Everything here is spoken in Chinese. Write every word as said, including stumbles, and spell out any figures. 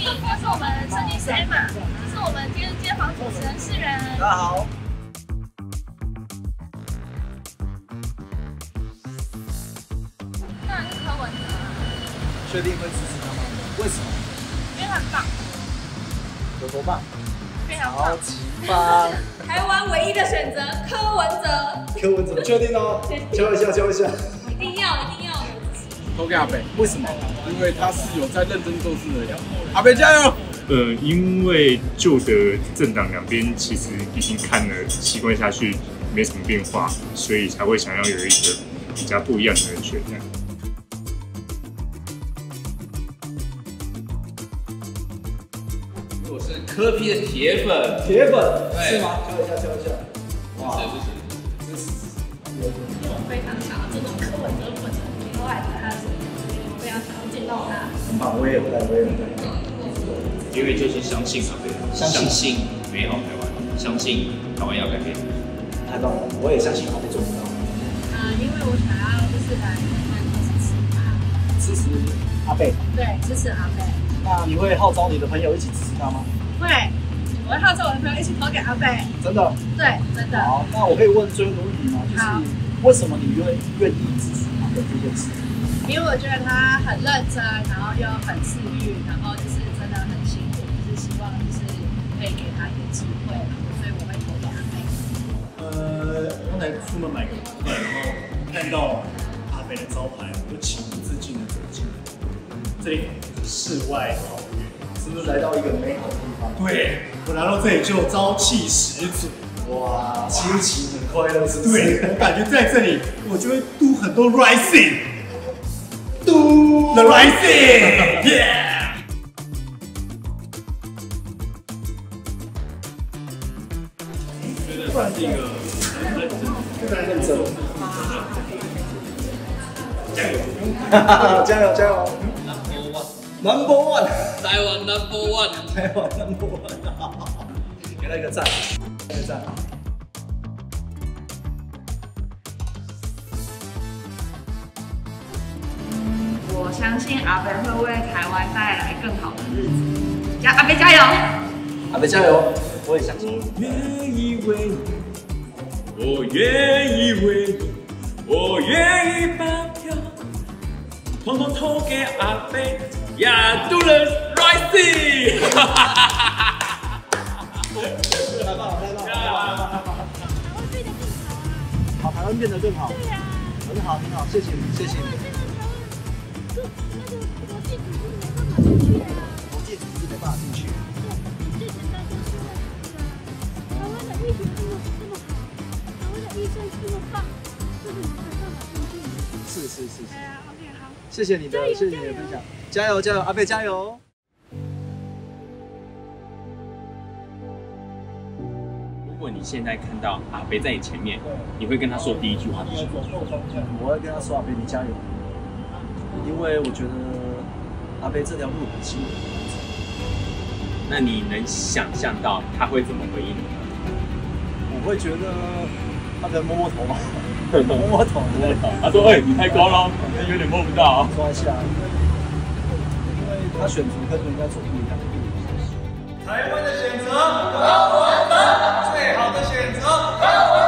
这是我们设计师 Emma， 这是我们今日街访主持人世人。 大家好。 当然是柯文哲。 确定会支持他吗？为什么？ 因为他很棒。 有多棒？ 非常棒。 超级棒！ 台湾唯一的选择，柯文哲。 柯文哲确定哦？教一下，教一下。 一定要，一定要。 投给阿北， 为什么？ 因为他是有在认真做事的人。阿北加油！ 呃，因为旧的政党两边其实已经看了，习惯下去没什么变化，所以才会想要有一个比较不一样的人选这样。 我是柯 P 的铁粉， 铁粉是吗？教一下，教一下。 哇，支持支持支持！ 我非常想要这种柯文哲粉，以后还是他的粉丝，我非常想要见到他。 很棒，我也有在，我也有在。 因为就是相信阿北，相信美好台湾，相信台湾要改变。 太棒了，我也相信阿北做得到。 啊，因为我想要就是来台湾支持他， 支持阿北。 对，支持阿北。 那你会号召你的朋友一起支持他吗？ 会，我会号召我的朋友一起投给阿北。 真的？ 对，真的。 好，那我可以问最后一个问题吗？就是为什么你愿愿意支持阿北这件事？ 因为我觉得他很认真，然后又很自律，然后就是真的很辛苦，就是希望就是可以给他一个机会，所以我会投给阿北。 呃，刚才出门买个饭，然后看到阿北的招牌，我就情不自禁的走进来。这里世外桃源， 是不是来到一个美好的地方？ 对，我来到这里就朝气十足， 哇，心情很快乐，是不是？ 对，我感觉在这里我就会读很多 rising。Do the rising, yeah！ 突然这个突然认真，加油！加油加油 ！Number one， 台湾 Number One， 台湾 Number One， 给他一个赞，一个赞。 我相信阿北会为台湾带来更好的日子，加阿北加油！ 阿北加油！我也相信。 愿意为你，我愿意为你，我愿意把票统统投给阿北，呀，Do the rising！ 太棒了，太棒了，太棒了！好，台湾变得更好。对呀，很好，很好，谢谢你，谢谢你。国际组织没办法进去。 最简单就是台湾的医学这么这么好，台湾的医生这么棒，这个才办法进去。 是是是是。 对啊 ，OK， 好。 谢谢你的，谢谢你的分享，加油加油，阿北加油！ 如果你现在看到阿北在你前面，你会跟他说第一句话是什么？ 我会跟他说阿北你加油，因为我觉得阿北这条路很辛苦。 那你能想象到他会怎么回应你吗？ 我会觉得他可能摸摸头吧，摸摸头，摸摸头。 他说：“哎、欸，你太高了，有点摸不到。” 抓一下，因为他选择跟人家做不一样。 台湾的选择，柯文哲，最好的选择，柯文哲。